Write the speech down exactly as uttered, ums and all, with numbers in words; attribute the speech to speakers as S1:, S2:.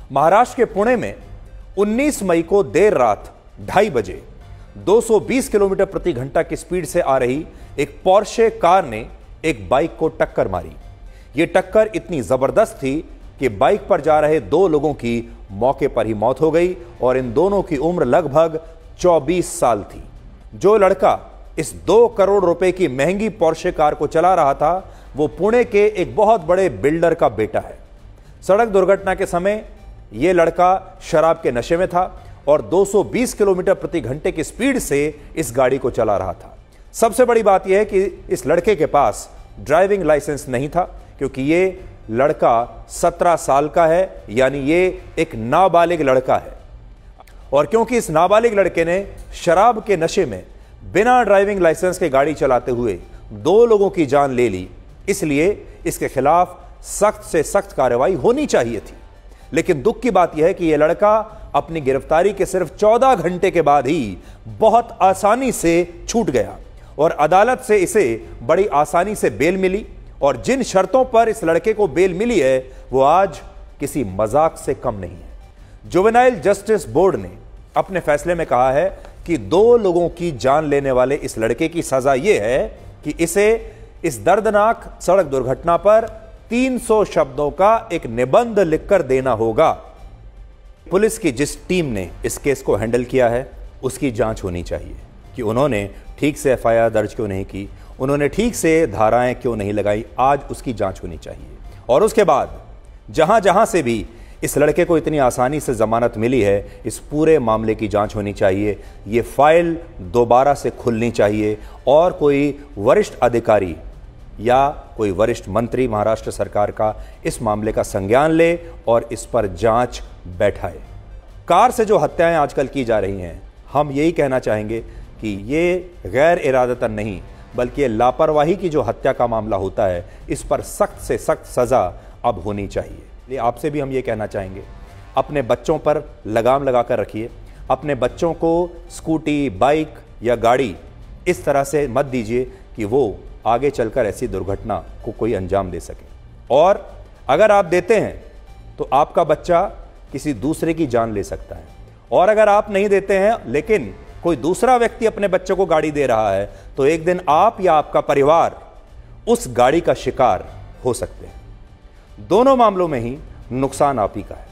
S1: महाराष्ट्र के पुणे में उन्नीस मई को देर रात ढाई बजे दो सौ बीस किलोमीटर प्रति घंटा की स्पीड से आ रही एक पोर्शे कार ने एक बाइक को टक्कर मारी। यह टक्कर इतनी जबरदस्त थी कि बाइक पर जा रहे दो लोगों की मौके पर ही मौत हो गई और इन दोनों की उम्र लगभग चौबीस साल थी। जो लड़का इस दो करोड़ रुपए की महंगी पोर्शे कार को चला रहा था वो पुणे के एक बहुत बड़े बिल्डर का बेटा है। सड़क दुर्घटना के समय यह लड़का शराब के नशे में था और दो सौ बीस किलोमीटर प्रति घंटे की स्पीड से इस गाड़ी को चला रहा था। सबसे बड़ी बात यह है कि इस लड़के के पास ड्राइविंग लाइसेंस नहीं था, क्योंकि यह लड़का सत्रह साल का है, यानी यह एक नाबालिग लड़का है। और क्योंकि इस नाबालिग लड़के ने शराब के नशे में बिना ड्राइविंग लाइसेंस के गाड़ी चलाते हुए दो लोगों की जान ले ली, इसलिए इसके खिलाफ सख्त से सख्त कार्रवाई होनी चाहिए थी। लेकिन दुख की बात यह है कि यह लड़का अपनी गिरफ्तारी के सिर्फ चौदह घंटे के बाद ही बहुत आसानी से छूट गया और अदालत से इसे बड़ी आसानी से बेल मिली। और जिन शर्तों पर इस लड़के को बेल मिली है वो आज किसी मजाक से कम नहीं है। जुवेनाइल जस्टिस बोर्ड ने अपने फैसले में कहा है कि दो लोगों की जान लेने वाले इस लड़के की सजा यह है कि इसे इस दर्दनाक सड़क दुर्घटना पर तीन सौ शब्दों का एक निबंध लिखकर देना होगा। पुलिस की जिस टीम ने इस केस को हैंडल किया है उसकी जांच होनी चाहिए कि उन्होंने ठीक से एफ आई आर दर्ज क्यों नहीं की, उन्होंने ठीक से धाराएं क्यों नहीं लगाई। आज उसकी जांच होनी चाहिए। और उसके बाद जहां जहां से भी इस लड़के को इतनी आसानी से जमानत मिली है, इस पूरे मामले की जांच होनी चाहिए। ये फाइल दोबारा से खुलनी चाहिए और कोई वरिष्ठ अधिकारी या कोई वरिष्ठ मंत्री महाराष्ट्र सरकार का इस मामले का संज्ञान ले और इस पर जांच बैठाए। कार से जो हत्याएं आजकल की जा रही हैं, हम यही कहना चाहेंगे कि ये गैर इरादतन नहीं बल्कि लापरवाही की जो हत्या का मामला होता है, इस पर सख्त से सख्त सजा अब होनी चाहिए। ये आपसे भी हम ये कहना चाहेंगे, अपने बच्चों पर लगाम लगा कर रखिए। अपने बच्चों को स्कूटी, बाइक या गाड़ी इस तरह से मत दीजिए कि वो आगे चलकर ऐसी दुर्घटना को कोई अंजाम दे सके। और अगर आप देते हैं तो आपका बच्चा किसी दूसरे की जान ले सकता है, और अगर आप नहीं देते हैं लेकिन कोई दूसरा व्यक्ति अपने बच्चों को गाड़ी दे रहा है तो एक दिन आप या आपका परिवार उस गाड़ी का शिकार हो सकते हैं। दोनों मामलों में ही नुकसान आप ही का है।